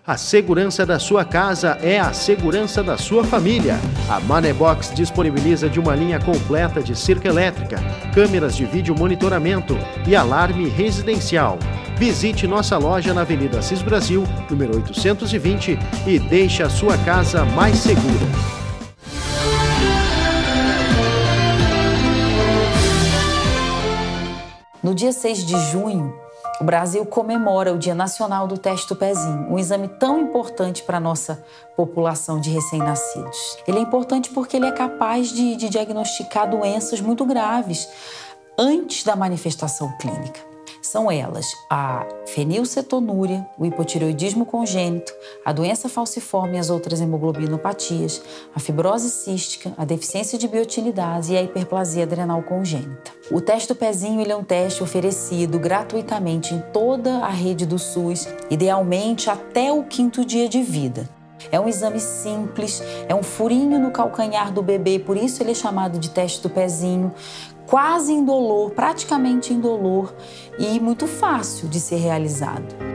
A segurança da sua casa é a segurança da sua família. A Manebox disponibiliza de uma linha completa de cerca elétrica, câmeras de vídeo monitoramento e alarme residencial. Visite nossa loja na Avenida Assis Brasil, número 820, e deixe a sua casa mais segura. No dia 6 de junho, o Brasil comemora o Dia Nacional do Teste do Pezinho, um exame tão importante para a nossa população de recém-nascidos. Ele é importante porque ele é capaz de diagnosticar doenças muito graves antes da manifestação clínica. São elas a fenilcetonúria, o hipotireoidismo congênito, a doença falciforme e as outras hemoglobinopatias, a fibrose cística, a deficiência de biotinidase e a hiperplasia adrenal congênita. O teste do pezinho ele é um teste oferecido gratuitamente em toda a rede do SUS, idealmente até o 5º dia de vida. É um exame simples, é um furinho no calcanhar do bebê, por isso ele é chamado de teste do pezinho, quase indolor, praticamente indolor e muito fácil de ser realizado.